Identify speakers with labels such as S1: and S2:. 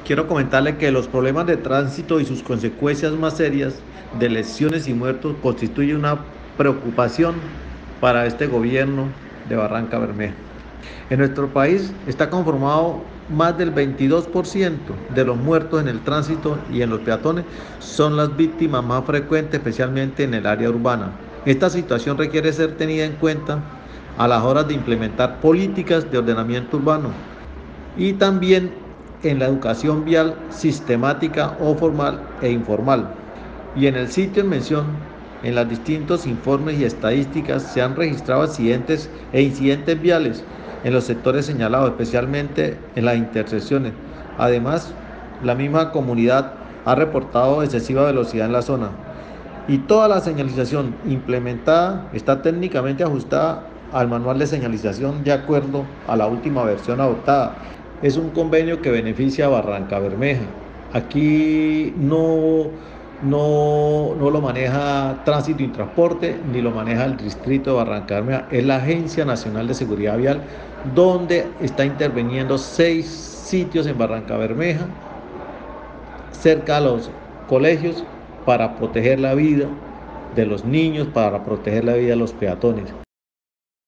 S1: Quiero comentarle que los problemas de tránsito y sus consecuencias más serias de lesiones y muertos constituyen una preocupación para este gobierno de Barrancabermeja. En nuestro país está conformado más del 22% de los muertos en el tránsito y en los peatones son las víctimas más frecuentes, especialmente en el área urbana. Esta situación requiere ser tenida en cuenta a las horas de implementar políticas de ordenamiento urbano y también en la educación vial sistemática o formal e informal. Y en el sitio en mención, en los distintos informes y estadísticas se han registrado accidentes e incidentes viales en los sectores señalados, especialmente en las intersecciones. Además, la misma comunidad ha reportado excesiva velocidad en la zona. Y toda la señalización implementada está técnicamente ajustada al manual de señalización de acuerdo a la última versión adoptada. Es un convenio que beneficia a Barrancabermeja. Aquí no lo maneja Tránsito y Transporte ni lo maneja el distrito de Barrancabermeja. Es la Agencia Nacional de Seguridad Vial, donde está interviniendo 6 sitios en Barrancabermeja cerca a los colegios para proteger la vida de los niños, para proteger la vida de los peatones.